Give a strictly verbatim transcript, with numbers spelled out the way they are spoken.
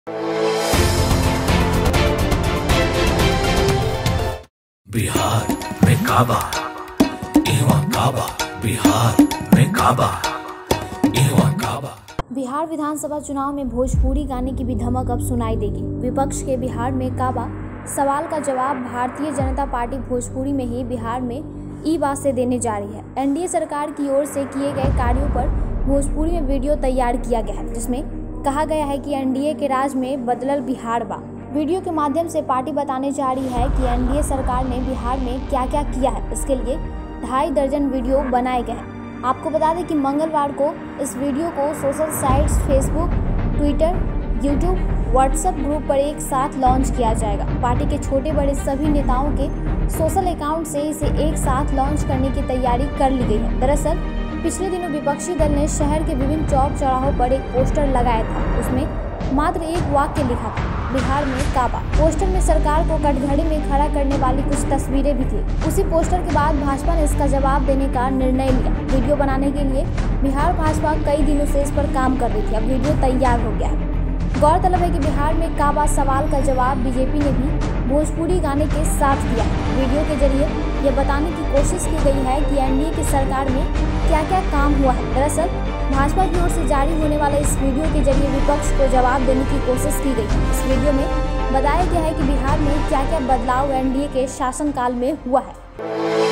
बिहार में काबा इहवा काबा, बिहार में काबा इहवा काबा। बिहार विधानसभा चुनाव में भोजपुरी गाने की भी धमक अब सुनाई देगी। विपक्ष के बिहार में काबा सवाल का जवाब भारतीय जनता पार्टी भोजपुरी में ही बिहार में ई बात से देने जा रही है। एनडीए सरकार की ओर से किए गए कार्यों पर भोजपुरी में वीडियो तैयार किया गया है, जिसमें कहा गया है कि एनडीए के राज में बदलल बिहार बा। वीडियो के माध्यम से पार्टी बताने जा रही है कि एनडीए सरकार ने बिहार में क्या क्या किया है। इसके लिए ढाई दर्जन वीडियो बनाए गए हैं। आपको बता दें कि मंगलवार को इस वीडियो को social sites Facebook, Twitter, YouTube, WhatsApp group पर एक साथ लॉन्च किया जाएगा। पार्टी के छोटे बड़े सभी नेताओं के सोशल अकाउंट से इसे एक साथ लॉन्च करने की तैयारी कर ली गई है। दरअसल पिछले दिनों विपक्षी दल ने शहर के विभिन्न चौक चौराहों पर एक पोस्टर लगाया था। उसमें मात्र एक वाक्य लिखा था, बिहार में काबा। पोस्टर में सरकार को कटघरे में खड़ा करने वाली कुछ तस्वीरें भी थी। उसी पोस्टर के बाद भाजपा ने इसका जवाब देने का निर्णय लिया। वीडियो बनाने के लिए बिहार भाजपा कई दिनों से इस पर काम कर रही थी। अब वीडियो तैयार हो गया है। गौरतलब है कि बिहार में काबा सवाल का जवाब बीजेपी ने भी भोजपुरी गाने के साथ दिया। वीडियो के जरिए यह बताने की कोशिश की गई है कि एनडीए की सरकार में क्या क्या काम हुआ है। दरअसल भाजपा की ओर से जारी होने वाले इस वीडियो के जरिए विपक्ष को जवाब देने की कोशिश की गई है। इस वीडियो में बताया गया है कि बिहार में क्या क्या बदलाव एनडीए के शासनकाल में हुआ है।